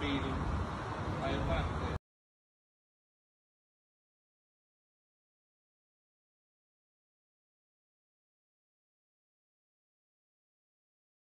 ปีนึงไปมากเลย